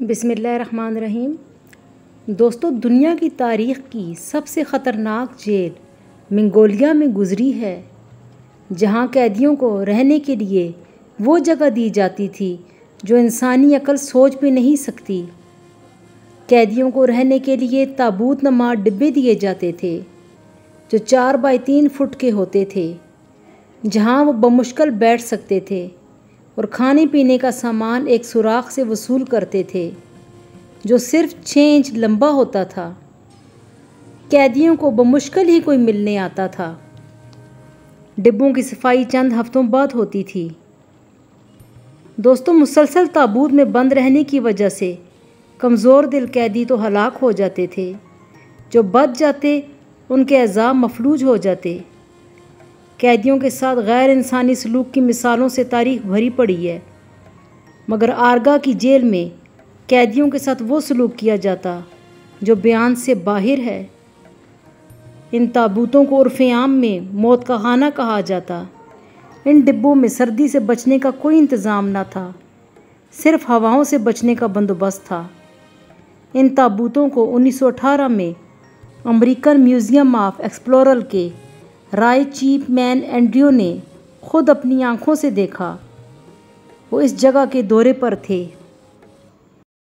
بسم اللہ الرحمن الرحیم۔ دوستو، دنیا کی تاریخ کی سب سے خطرناک جیل منگولیا میں گزری ہے، جہاں قیدیوں کو رہنے کے لیے وہ جگہ دی جاتی تھی جو انسانی عقل سوچ بھی نہیں سکتی۔ قیدیوں کو رہنے کے لیے تابوت نما ڈبے دیے جاتے تھے جو 4 بائی 3 فٹ کے ہوتے تھے، جہاں وہ بمشکل بیٹھ سکتے تھے، اور کھانے پینے کا سامان ایک سوراخ سے وصول کرتے تھے جو صرف 6 انچ لمبا ہوتا تھا۔ قیدیوں کو بمشکل ہی کوئی ملنے آتا تھا۔ ڈبوں کی صفائی چند ہفتوں بعد ہوتی تھی۔ دوستوں، مسلسل تابوت میں بند رہنے کی وجہ سے کمزور دل قیدی تو ہلاک ہو جاتے تھے، جو بچ جاتے ان کے اعضاء مفلوج ہو جاتے۔ قیدیوں کے ساتھ غیر انسانی سلوک کی مثالوں سے تاریخ بھری پڑی ہے، مگر آرگا کی جیل میں قیدیوں کے ساتھ وہ سلوک کیا جاتا جو بیان سے باہر ہے۔ ان تابوتوں کو عرف عام میں موت کا خانہ کہا جاتا۔ ان ڈبوں میں سردی سے بچنے کا کوئی انتظام نہ تھا، صرف ہواؤں سے بچنے کا بندوبست تھا۔ ان تابوتوں کو 1918 میں امریکن میوزیم آف ایکسپلورر کے رائے چیپ مین اینڈریو نے خود اپنی آنکھوں سے دیکھا۔ وہ اس جگہ کے دورے پر تھے۔